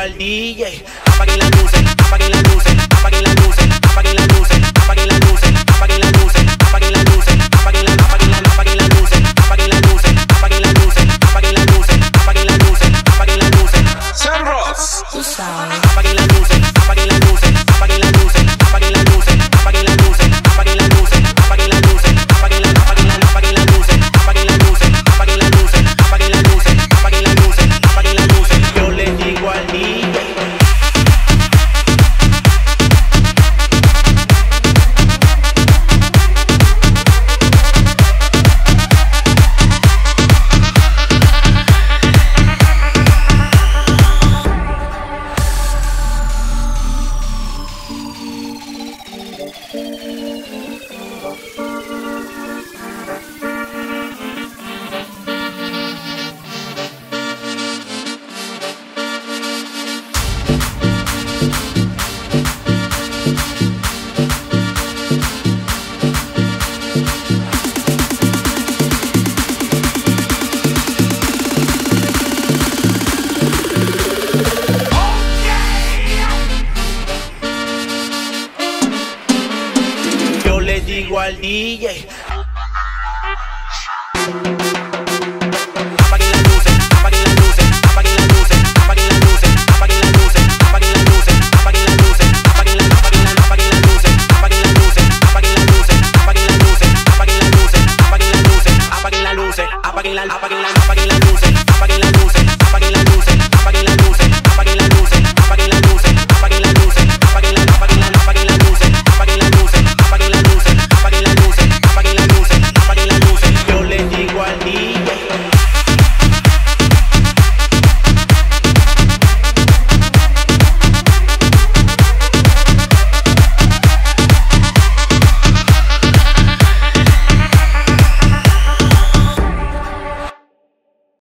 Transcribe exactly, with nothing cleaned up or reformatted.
al D J, apaguen las luces, apaguen las luces, apaguen las luces, apaguen las luces, apaguen las luces, apaguen las luces, apaguen las luces, apaguen las apaguen las apaguen las luces, apaguen las luces, apaguen las luces, apaguen las luces, apaguen las luces, apaguen las luces. Sam Ross, Tú sabes. Apaguen las luces, apaguen las luces, apaguen las luces, apaguen las luces, apaguen las luces, apaguen las luces, apaguen las luces, apaguen las apaguen las apaguen las luces, apaguen las luces, apaguen las luces, apaguen las luces, apaguen las luces, apaguen las luces. Yo le digo al D J. Yo le digo al D J,